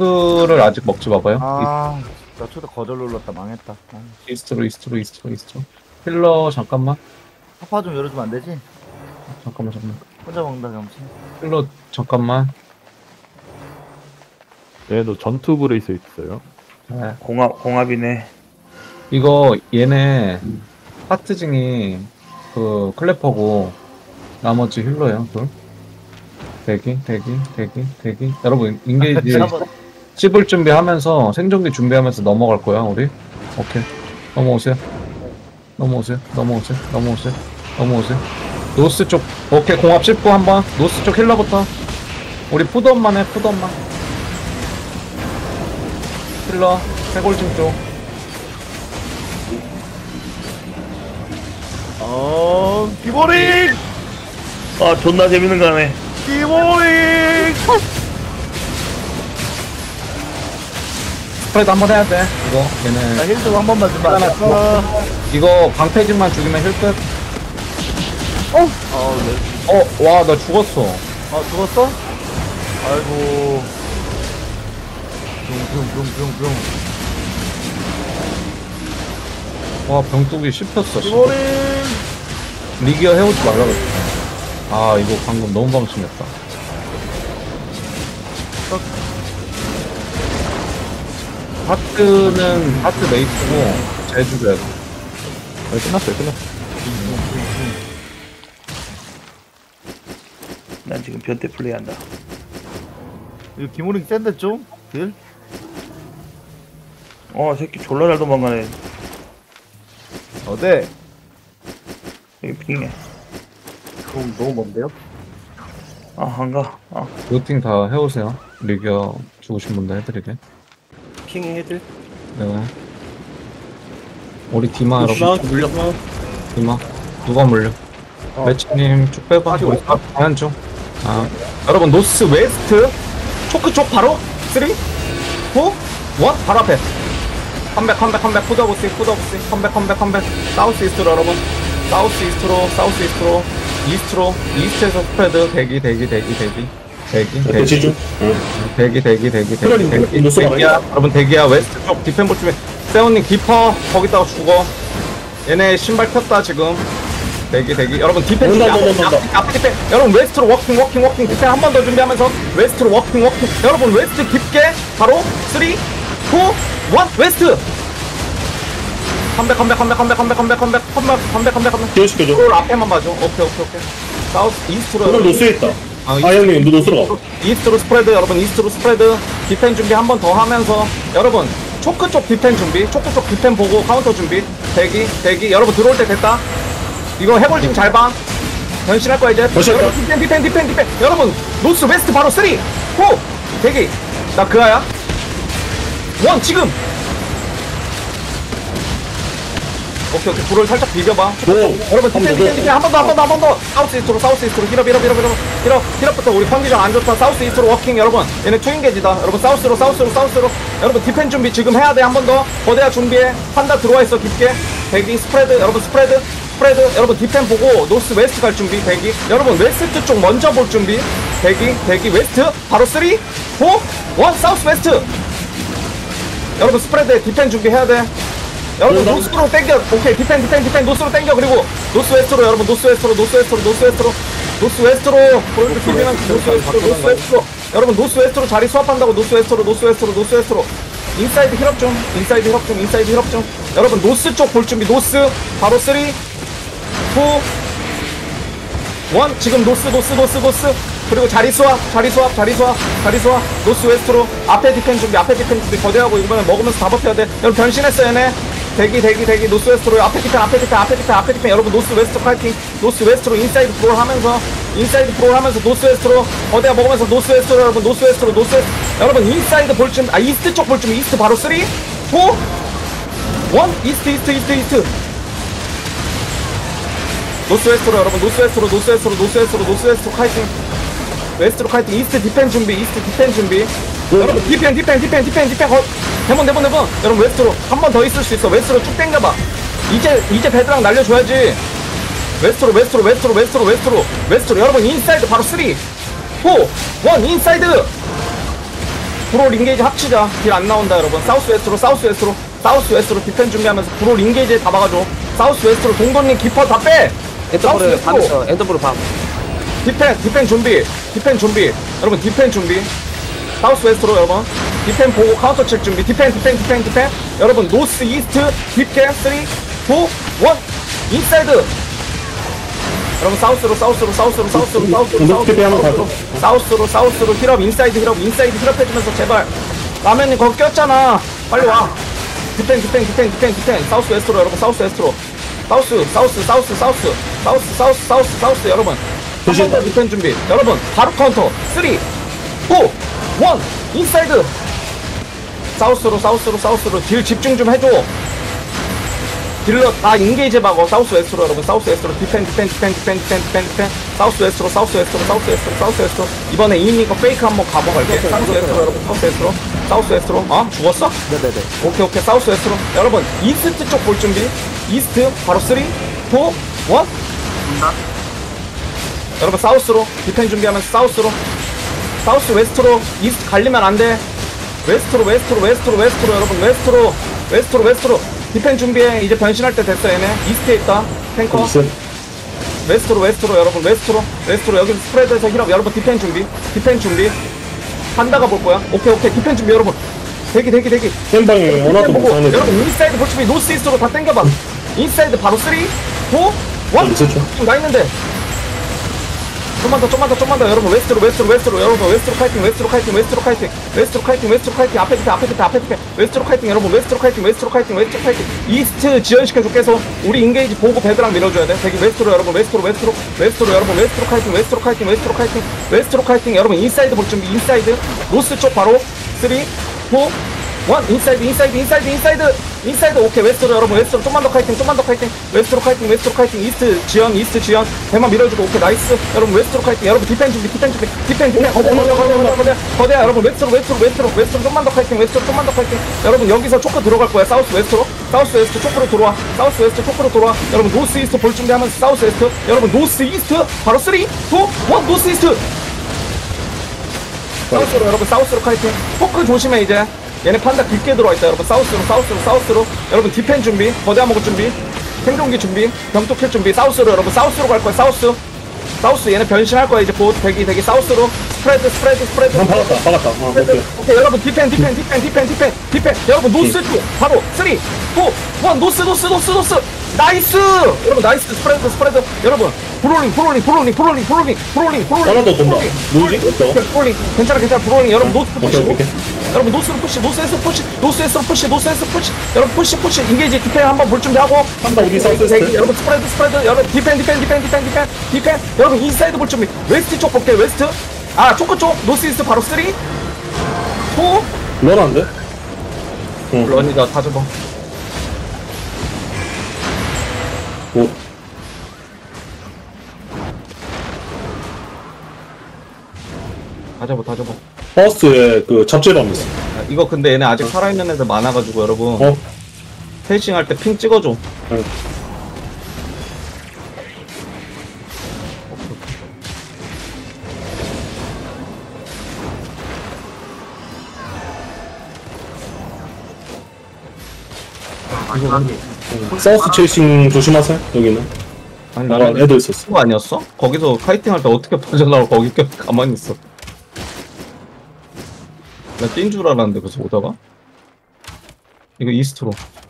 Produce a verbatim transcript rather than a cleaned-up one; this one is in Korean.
를 아직 먹지 마봐요. 아, 나 초대 거절 눌렀다. 망했다. 아, 이스트로 이스트로 이스트로 이스트로. 힐러 잠깐만. 파파 좀 열어주면 안 되지? 잠깐만 잠깐만. 혼자 먹는다, 잠시. 힐러 잠깐만. 얘도 전투 브레이스 있어요. 네. 공합 공합이네. 이거 얘네 하트징이 그 클래퍼고 나머지 힐러예요. 둘. 대기 대기 대기 대기. 여러분 인게이지 씹을 준비하면서 생존기 준비하면서 넘어갈 거야 우리. 오케이. 넘어오세요. 넘어오세요. 넘어오세요. 넘어오세요. 넘어오세요. 노스 쪽. 오케이. 공합 씹고 한번. 노스 쪽 힐러부터. 우리 푸드업만 해. 푸드업만. 힐러. 해골진 쪽. 어, 기보링! 아 존나 재밌는 거 하네. 기보링! 스프레드 한번 해야 돼. 이거 얘네. 나 힐 좀 한 번만 주면 안 돼? 하나 어, 이거 방패진만 죽이면 힐 끝. 어, 네. 어, 와, 나 죽었어. 아, 죽었어? 아이고. 붕붕붕붕붕. 와, 병뚜기 씹혔어. 씨. 기보링! 리기어 해오지 말라 그랬어. 아, 이거 방금 너무 방심했다. 하트는 하트 메이트고 제 죽여야 돼. 네, 끝났어요, 끝났어요. 난 지금 변태 플레이한다. 이거 기모링 센데 좀? 딜? 어 새끼 졸라 잘 도망가네. 어때? 여기 핑해. 그럼 너무 먼데요? 아 한가. 아 루팅 다 해오세요. 리기어 죽으신 분들 해드리게. 핑 헤드 네. 우리 디마 여러분. 나 물렸어. 디마. 누가 물려? 어. 매치님 쭉 빼봐. 우리 다 가는 중. 아. 여러분, 노스 웨스트. 초크 쪽 바로. 삼, 이, 일. 바로 앞에. 컴백, 컴백, 컴백. 푸더보스, 푸더보스. 컴백, 컴백, 컴백. 사우스 이스트로 여러분. 사우스 이스트로, 사우스 이스트로. 이스트로. 이스트에서 스프레드. 대기, 대기, 대기, 대기. 대기, 대기. 대치중. 대기, 대기, 대기, 대기. 플러링 대기. 노스 대기야. 여러분, 대기야. 웨스트 쪽 디펜 볼 준비. 세훈님 디퍼. 거기다가 죽어. 얘네 신발 폈다, 지금. 대기, 대기. 여러분, 디펜 준비. 온다, 앞에, 온다, 온다. 앞에, 앞에 디펜. 여러분, 웨스트로 워킹, 워킹, 워킹. 디펜 한 번 더 준비하면서 웨스트로 워킹, 워킹. 여러분, 웨스트 깊게. 바로 삼, 이, 일. 웨스트. 컴백, 컴백, 컴백, 컴백, 컴백, 컴백, 컴백, 컴백, 컴백, 컴백, 컴백. 기어시켜줘. 롤 앞에만 봐줘. 오케이, 오케이, 오케이. 사우스, 이스트로. 오늘 노스에 있다. 아, 아 형님 너 노스로 가. 이스트로 스프레드 여러분 이스트로 스프레드 디펜 준비 한 번 더 하면서 여러분 초크 쪽 디펜 준비 초크 쪽 디펜 보고 카운터 준비 대기 대기 여러분 들어올 때 됐다 이거 해골 잘 봐 변신할 거야 이제 변신할까? 여러분 디펜 디펜 디펜 디펜 여러분 노스 웨스트 바로 삼, 이, 사 대기 나 그아야 원 지금 오케이 오케이 불을 살짝 비벼봐 오. 여러분 디펜 디펜 디펜 한 번 더 한 번 더 한 번 더 사우스 이스트로 사우스 이스트로 힐업 힐업 힐업 힐업 힐업 힐업부터 우리 평기장 안 좋다 사우스 이스트로 워킹 여러분 얘네 트윈게지다 여러분 사우스로 사우스로 사우스로 여러분 디펜 준비 지금 해야 돼 한 번 더 거대야 준비해 판다 들어와 있어 깊게 대기 스프레드 여러분 스프레드 스프레드 여러분 디펜 보고 노스 웨스트 갈 준비 대기 여러분 웨스트 쪽 먼저 볼 준비 대기 대기 웨스트 바로 삼, 이, 일 사우스 웨스트 여러분 스프레드 디펜 준비해야 돼 여러분 노스로 땡겨 오케이 디펜 디펜 디펜 노스로 땡겨 그리고 노스 웨스트로 여러분 노스 웨스트로 노스 웨스트로 노스 웨스트로 노스 웨스트로 보여줄 준비는 노스 웨스트로 노스 웨스트로 여러분 노스 웨스트로 자리 수합한다고 노스 웨스트로 노스 웨스트로 노스 웨스트로 인사이드 힐업 좀 인사이드 힐업 좀 인사이드 힐업 좀 여러분 노스 쪽 볼 준비 노스 바로 삼, 이, 일 지금 노스 노스 노스 노스 그리고 자리 수합 자리 수합 자리 수합 자리 수합 노스 웨스트로 앞에 디펜 준비 앞에 디펜 준비 거대하고 이번에 먹으면서 다 버텨야 돼 여러분 변신했어 얘네 대기 대기 대기 노스 웨스트로 앞에 디펜 앞에 디펜 앞에 디펜 앞에 디펜 여러분 노스 웨스트 파이팅 노스 웨스트로 인사이드 프롤 하면서 인사이드 프롤 하면서 노스 웨스트로 거대하 먹으면서 노스 웨스트로 여러분 노스 웨스트로 노스 웨스트 여러분 인사이드 볼 준비 아 이스트 쪽 볼 준비 이스트 바로 삼, 이, 일 이스트 이스트 이스트 이스트 노스 웨스트로 여러분 노스 웨스트로 노스 웨스트로 노스 웨스트로 노스 웨스트로 카이팅 웨스트로 카이팅 이스트 디펜 준비 이스트 디펜 준비 여러분 디펜 디펜 디펜 디펜 디펜 거 대본 대본 대본 여러분 웨스트로 한 번 더 있을 수 있어 웨스트로 쭉 당겨봐 이제 이제 베드랑 날려줘야지 웨스트로 웨스트로 웨스트로 웨스트로 웨스트로 웨스트로 여러분 인사이드 바로 삼, 이, 사, 일 인사이드 브로 링게이지 합치자. 딜 안 나온다 여러분. 사우스 웨스트로 사우스 웨스트로 사우스 웨스트로 디펜 준비하면서 브로 링게이지에 다 막아줘. 사우스 웨스트로 동돈님 기퍼 다 빼. 사우스 엔더블 웨스트로 밤에서 엔더블 밤. 디펜 디펜 준비. 디펜 준비. 여러분 디펜 준비. 사우스 웨스트로 여러분. 디펜 보고 카운터 칠 준비. 디펜 디펜 디펜 디펜. 여러분 노스 이스트 딥게 삼, 이, 일 인사이드. 여러분 사우스로 사우스로 사우스로 사우스로 사우스로 공격 TP 한번 사우스로 가죠. 사우스로 사우스로 힐업 인사이드 힐업 인사이드 힐업 해주면서 제발. 라면님 거기 꼈잖아. 빨리 와. 디펜 디펜 디펜 디펜 디펜. 사우스 웨스트로 여러분 사우스 웨스트로. 사우스 사우스 사우스 사우스 사우스 사우스 사우스 사우스 여러분. 한 번 더 디펜 준비. 여러분 바로 카운터. 삼, 이, 일 인사이드. 사우스로 사우스로 사우스로 딜 집중 좀 해줘. 딜러 다 인게이지 박어. 사우스 웨스트로 여러분 사우스 웨스트로 디펜 디펜 디펜 디펜 디펜 디펜 디펜. 사우스 웨스트로 사우스 웨스트로 사우스 웨스트로 사우스 웨스트로. 이번에 이인이거 페이크 한번 가보갈게. 사우스 웨스트로 여러분 사우스 웨스트로 사우스 웨스트로. 어? 죽었어? 네네네. 오케이 오케이 사우스 웨스트로. 여러분 이스트 쪽 볼 준비. 이스트 바로 삼, 이, 일 여러분 사우스로 디펜 준비하면서 사우스로 사우스 웨스트로. 이스트 갈리면 안돼. 웨스트로 웨스트로 웨스트로 웨스트로 여러분 웨스트로 웨스트로 웨스트로 디펜 준비해. 이제 변신할 때 됐어 얘네. 이스트에 있다 탱커. 웨스트로 웨스트로 여러분 웨스트로 웨스트로 여기 스프레드에서 힐업. 여러분 디펜 준비 디펜 준비. 한다가 볼 거야. 오케이 오케이 디펜 준비 여러분. 대기 대기 대기. 센방에 원하도 보고 못하는 여러분 인사이드 볼 준비. 노스 이스트로 다 땡겨봐. 인사이드 바로 삼, 이, 일 있었죠. 지금 나 있는데. 좀만 더 좀만 더 좀만 더 여러분 웨스트로 웨스트로 웨스트로 여러분 웨스트로 카이팅 웨스트로 카이팅 웨스트로 카이팅 웨스트로 카이팅 웨스트로 카이팅. 앞에 밑에 앞에 밑에 앞에 밑에 웨스트로 카이팅 여러분 웨스트로 카이팅 웨스트로 카이팅 웨스트로 카이팅. 이스트 지연시켜줘. 계속 우리 인게이지 보고 배드랑 밀어줘야 돼. 되게 웨스트로 여러분 웨스트로 웨스트로 웨스트로 여러분 웨스트로 카이팅 웨스트로 카이팅 웨스트로 카이팅 웨스트로 카이팅. 여러분 인사이드 볼 준비. 인사이드 노스 쪽 바로 삼, 이, 일 인사이드 인사이드 인사이드 인사이드 인사이드. 오케이 웨스트로 여러분 웨스트로 좀만 더 카이팅 좀만 더 카이팅 웨스트로 카이팅 웨스트로 카이팅. 이스트 지연 이스트 지연 대만 밀어주고. 오케이 나이스 여러분 웨스트로 카이팅. 여러분 디펜 준비 디펜 준비 디펜 디펜 거대 거대 거대 거대 거대 거대야 여러분 웨스트로 웨스트로 웨스트로 웨스트로 좀만 더 카이팅 웨스트로 좀만 더 카이팅. 여러분 여기서 초크 들어갈 거야. 사우스 웨스트로 사우스 웨스트 초크로 들어와. 사우스 웨스트 초크로 들어와. 여러분 노스 이스트 볼 준비하면서 사우스 웨스트 여러분 노스 이스트 바로 삼, 이, 일 노스 이스트. 사우스로 여러분 사우스로 카이팅. 포크 조심해. 이제 얘네 판다 깊게 들어와있다 여러분. 사우스로 사우스로 사우스로 여러분 디펜 준비. 거대한 먹을 준비. 생존기 준비. 병투킬 준비. 사우스로 여러분 사우스로 갈 거야. 사우스 사우스 얘네 변신할 거야. 이제 곧 대기 대기 사우스로 스프레드 스프레드 스프레드 한 박았다 박았다. 어, 스프레드. 오케이. 오케이 여러분 디펜 디펜 디펜 디펜 디펜 디펜. 여러분 노스 쪽 바로 삼, 이, 일 노스 노스 노스 노스. 나이스 여러분 나이스. 스프레드 스프레드 여러분 브롤링 브롤링 브롤링 브롤링 브롤링 브롤링 브롤링 하나 더 돈다. 누구지? 어떤? 오케이, 브롤링 괜찮아 괜찮아. 브롤링 여러분 노스 푸시 오케이, 오케이. 여러분 노스로 푸시 노스에서 푸시 노스에서 푸시 노스에서 푸시 여러분 푸시 푸시 인게이지 디펜 한번 볼 준비하고. 한다 우리 사우스 대기, 웨스트. 여러분 스프레드 스프레드 여러분 디펜 디펜 디펜 디펜 디펜 디펜. 여러분 인사이드 볼 준비. 웨스트 쪽 볼게요. 웨스트 아 초코 쪽 노스 이스트 바로 삼, 이, 일 런한데? 응. 런이다 다 접어. 오. 다 접어 다 접어. 퍼스트에 그 잡지람 있어. 아, 이거 근데 얘네 아직 살아있는 애들 많아가지고 여러분 어? 페이싱 할 때 핑 찍어줘. 응. 응. 사우스 체이싱 조심하세요. 여기는. 아니 아, 나는 애들 있었어. 그거 아니었어? 거기서 카이팅 할 때 어떻게 빠져나오고 거기 껴 가만히 있어. 나 뛴 줄 알았는데 그래서 오다가 이거 이스트로